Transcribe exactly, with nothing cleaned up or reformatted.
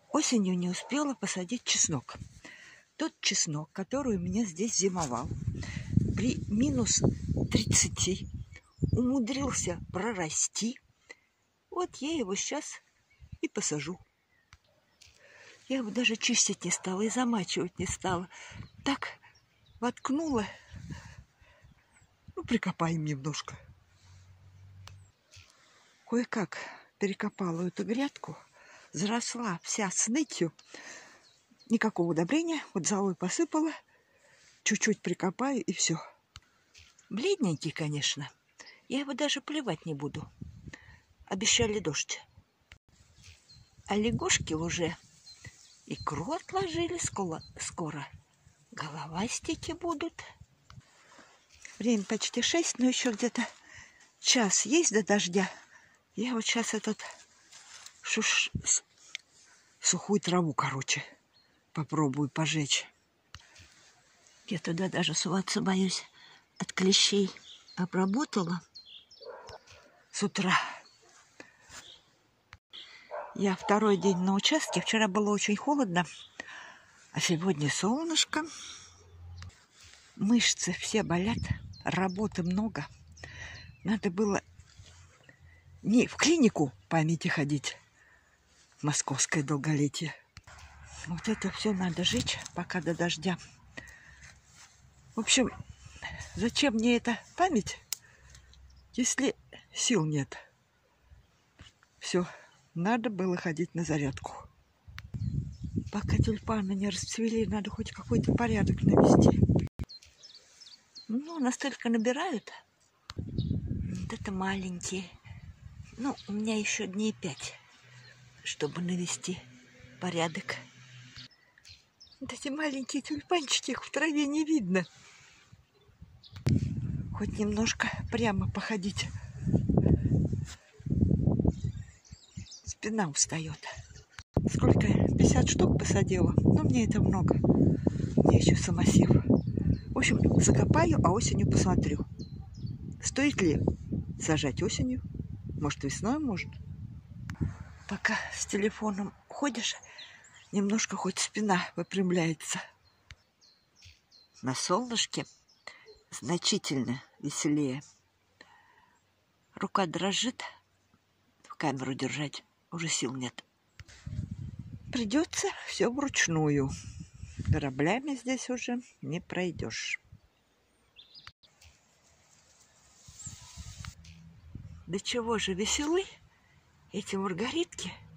Осенью не успела посадить чеснок. Тот чеснок, который у меня здесь зимовал, при минус тридцати умудрился прорасти. Вот я его сейчас и посажу. Я его даже чистить не стала и замачивать не стала. Так воткнула. Ну, прикопаем немножко. Кое-как перекопала эту грядку. Заросла вся снытью. Никакого удобрения. Вот золой посыпала. Чуть-чуть прикопаю и все. Бледненький, конечно. Я его даже поливать не буду. Обещали дождь. А лягушки уже икру отложили скоро. скоро. Головастики будут. Время почти шесть, но еще где-то час есть до дождя. Я вот сейчас этот шуш... сухую траву, короче, попробую пожечь. Я туда даже суваться боюсь. От клещей обработала с утра. Я второй день на участке. Вчера было очень холодно, а сегодня солнышко. Мышцы все болят, работы много. Надо было не в клинику памяти ходить, московское долголетие. Вот это все надо жечь, пока до дождя. В общем, зачем мне эта память, если сил нет? Все, надо было ходить на зарядку. Пока тюльпаны не расцвели, надо хоть какой-то порядок навести. Ну, настолько набирают. Вот это маленькие. Ну, у меня еще дней пять, чтобы навести порядок. Вот эти маленькие тюльпанчики, их в траве не видно. Хоть немножко прямо походить. Спина устает. Сколько? пятьдесят штук посадила. Но мне это много. У меня еще самосев. В общем, закопаю, а осенью посмотрю. Стоит ли сажать осенью? Может, весной, может. Пока с телефоном ходишь, немножко хоть спина выпрямляется. На солнышке значительно веселее. Рука дрожит, в камеру держать уже сил нет. Придется все вручную. Кораблями здесь уже не пройдешь. До чего же веселы эти маргаритки?